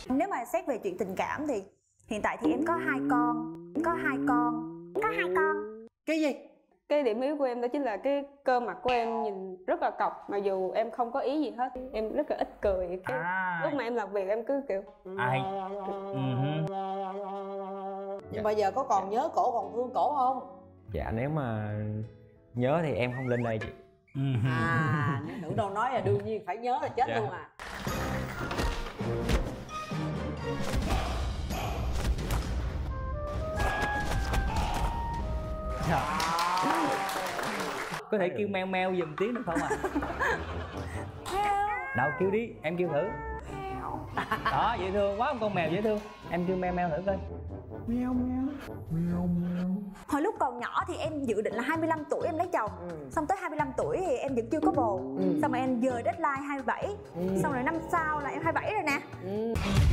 Nếu mà xét về chuyện tình cảm thì hiện tại thì em có 2 con. Có hai con. Cái gì? Cái điểm yếu của em đó chính là cái cơ mặt của em nhìn rất là cọc, mặc dù em không có ý gì hết. Em rất là ít cười. Lúc mà em làm việc em cứ kiểu Nhưng bây giờ có còn nhớ cổ, còn thương cổ không? Dạ nếu mà nhớ thì em không lên đây chị. Nữ đâu nói là đương nhiên phải nhớ là chết luôn à. Có thể kêu meo meo giùm tiếng được không ạ? Đâu kêu đi, em kêu thử. Đó, dễ thương quá, con mèo dễ thương. Em kêu meo meo thử coi. Meo meo. Meo meo. Hồi lúc còn nhỏ thì em dự định là 25 tuổi em lấy chồng. Xong tới 25 tuổi thì em vẫn chưa có bồ. Xong rồi em dời deadline 27. Xong rồi năm sau là em 27 rồi nè.